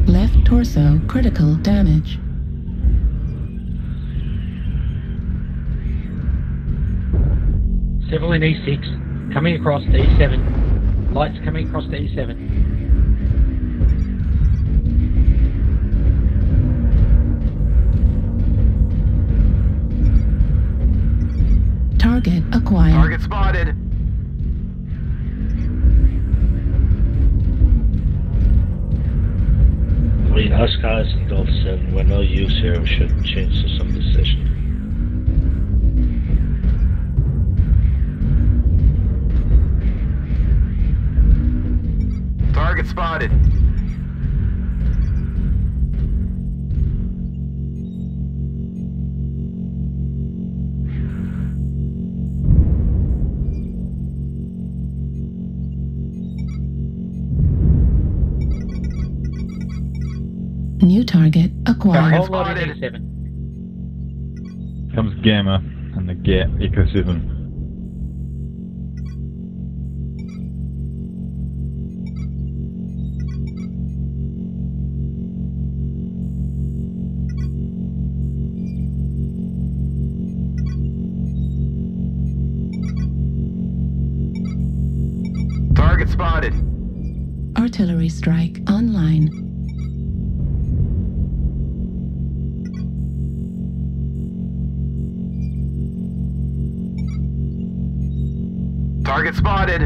Left torso critical damage. Several in E6, coming across to E7. Lights coming across to E7. Target acquired. Target spotted. Us guys in Golf 7, we're no use here, we should change to some decision. Target spotted. New target acquired. Whole lot in E7. Comes Gamma and the Get Eco 7. Target spotted. Artillery strike online. Target spotted.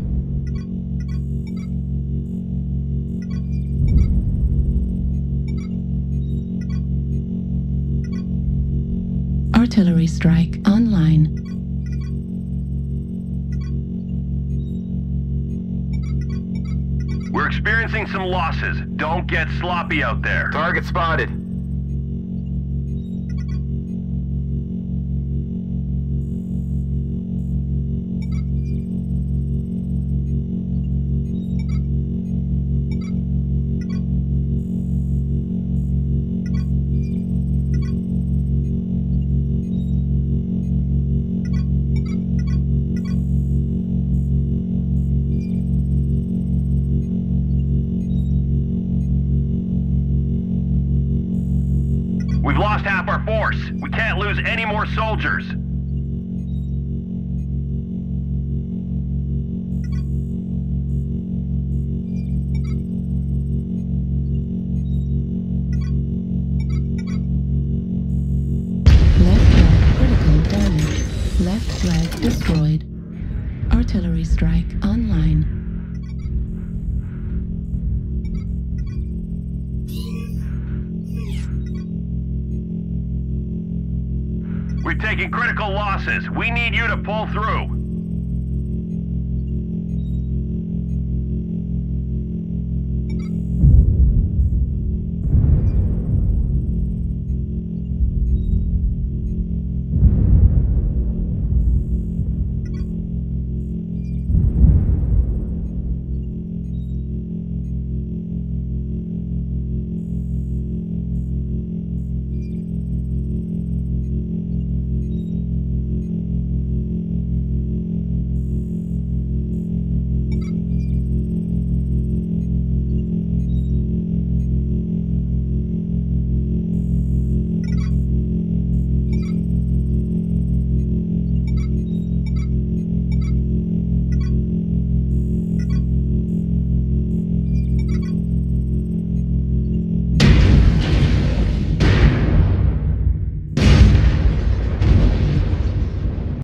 Artillery strike online. We're experiencing some losses. Don't get sloppy out there. Target spotted. We've lost half our force. We can't lose any more soldiers. Left flag critical damage. Left flag destroyed. Artillery strike online. We're taking critical losses. We need you to pull through.